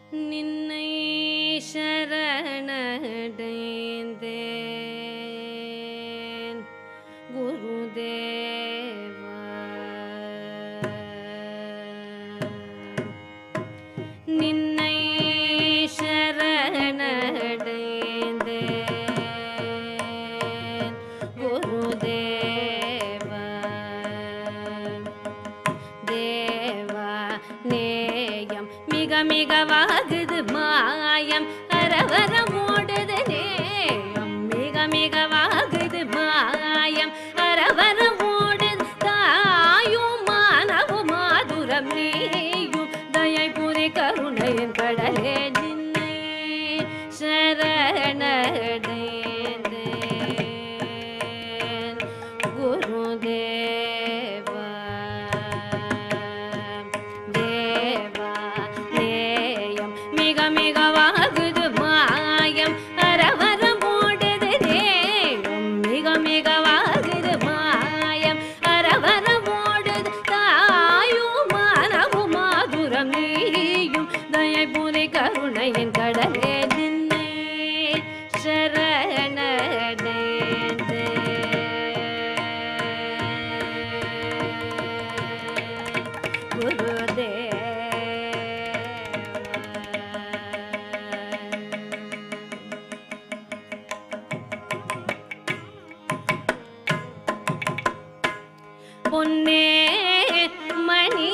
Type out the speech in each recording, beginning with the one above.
நின்னை சரணடைந்தேன் குருதேவா. நின்னை சரணடைந்தேன் குருதேவா. தேவா நேயம் மிக மிகவாகுது மாயம் அரவரம் ஓடுது நேயம் மிக மிகவாகுது மாயம் அரவரம் ஓடுது தாயும் மானவும் மாதுரம் நீயும் தயை புரி கருணையின் கடலே நின்னை சரணடைந்தேன் குருதேவா. தேவா நேயம் மிக மிகவாகுது மாயம் அரவரம் ஓடுது நேயம் மிக மிகவாகுது மாயம் அரவரம் ஓடுது தாயும் மானவும் மாதுரம் நீயும் தயை புரி கருணையின் கடலே நின்னை சரணடைந்தேன் குருதேவா. பொன்னே மணி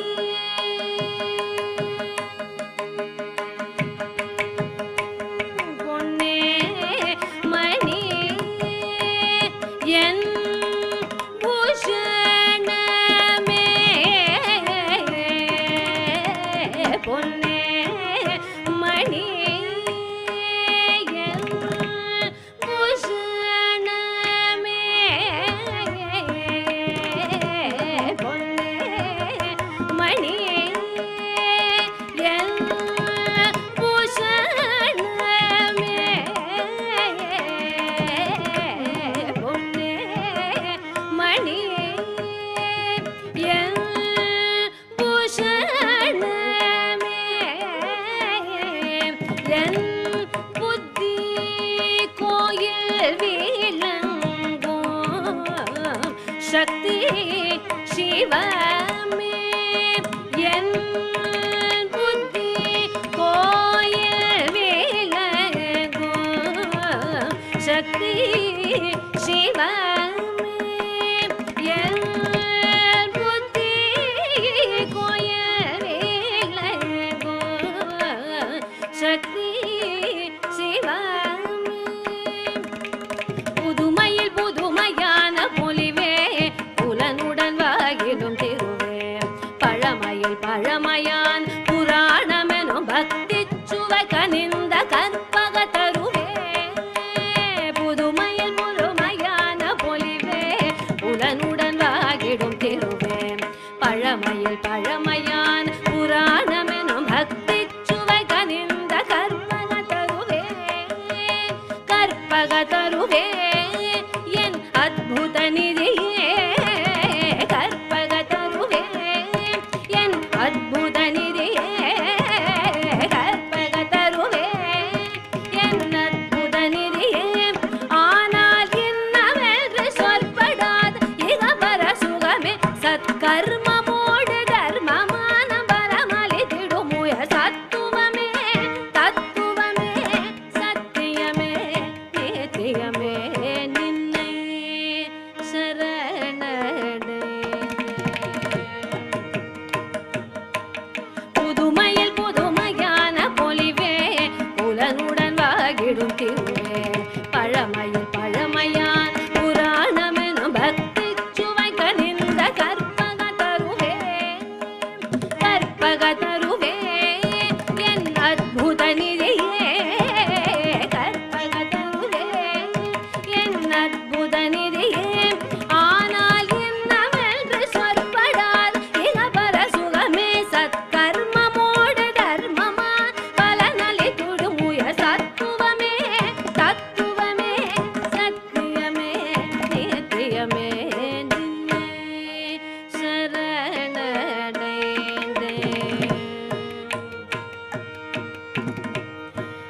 பொன்னே மணி என் பூஷணமே பொன்னே மணி என் பூஷணமே பொன்னே மணி என் பூஷணமே பொன்னே மணி என் பூஷணமே என் புத்தி கோயில் விளங்கும் சக்தி சிவமே என் புத்தி கோயில் விளங்கும் சக்தி சிவமே என் புத்தி கோயில் விளங்கும் சக்தி சிவமே. புதுமையில் புதுமையான பொலிவே புலனுடன் வாயிலும் திருவே பழமையில் பழமையான் புராணமெனும் பக்தி சுவை கனிந்த கற்பக தருவே. புதுமையில் புதுமையான பொலிவே புலனுடன் வாகிடும் திருவே பழமையில் பழமையான் புராணமெனும் பக்தி சுவை கனிந்த கற்பக தருவே கற்பக தருவே என் அத்புத நிதியே கற்பக தருவே என் அத்புத நிதியே கற்பக தருவே என் அத்புத நிதியே. ஆனால் இன்னவென்று சொற்படாத இகபர சுகமே சத்கர்மமோடு தர்மமான பரமளித்திடுமுய சத்துவமே தத்துவமே சத்தியமே நித்தியமே நின்னை சரணடைந்தேன். புதுமையில் புதுமையான பொலிவே புலனுடன் வாகிடும் திருவே பழமையில் பழமையான் புராணமெனும் பக்தி சுவை கனிந்த கற்பக தருவே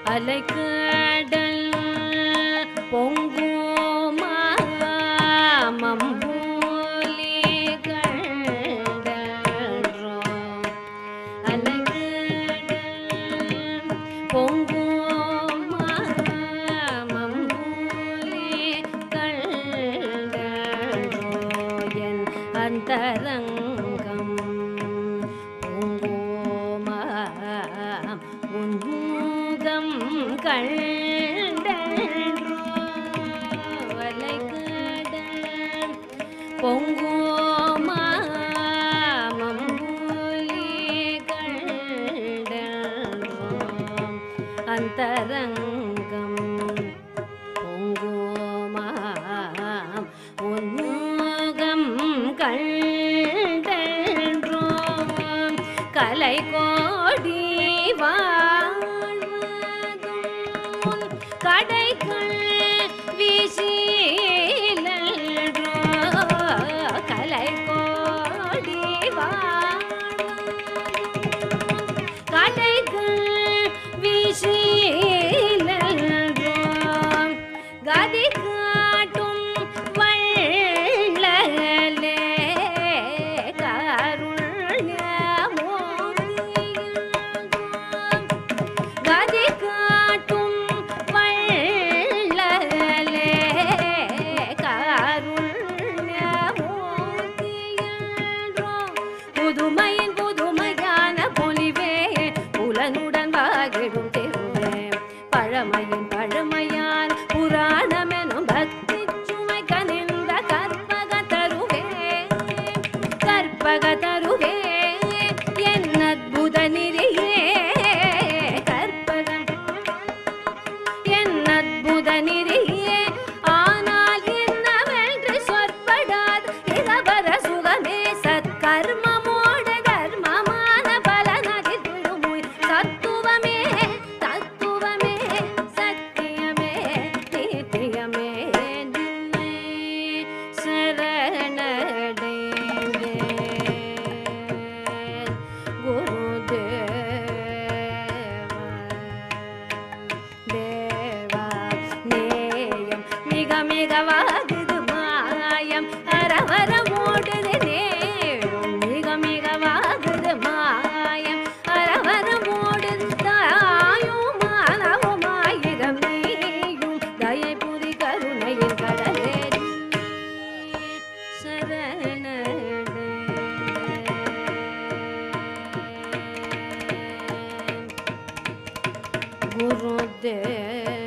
அலைக்கடல் பொங்குமாமம்பூலி கண்டன்றோ அலைக்கடல் பொங்குமாமம்பூலி கண்டன்றோ என் அந்தரங்கம் பொங்குமாம் உன்முகம் கண்டன்றோ அலைக்கடல் பொங்குமாமம்பூலி கண்டன்றோ அந்தரங்கம் பொங்குமாம் உன்முகம் கண்டன்றோ கலை கோடி வாழ்வதும் கடைகள் வீசிலன்றோ கலை கோடி வாழ்வதும் கடைகள் வீசிலன்றோ கதி காட்டும் வள்ளலே கதி காட்டும் வள்ளலே காருண்யமூர்த்தியன்றோ புதுமையின் புதுமையான பொலிவே புலனுடன் வாகிடும் திருவே பழமையின் பழமையான் புராணமெனும் பக்தி சுமை கனிந்த கற்பக தருவே கற்பக தருவே என் அற்புத நிதியே கற்பகம் என் அற்புத நிதியே ஆனால் என்னவென்று சொற்படாது இளவர சுகமே சத்கர்மமோட தர்மமான பலனதி விடுமுய் தத்துவமே தத்துவமே சத்தியமே நித்தியமே நின்னை சரணடைந்தேன் குருதேவா நேயம் மிக மிகவாகுது மாயம் அரவர ஓடுது நேயம் மிக மிகவாகுது மாயம் அரவர ஓடுது தாயும் மானவுமாயிரம் நீயும் தயை புரி கருணையின் கடலே சரணடைந்தேன் குருதேவா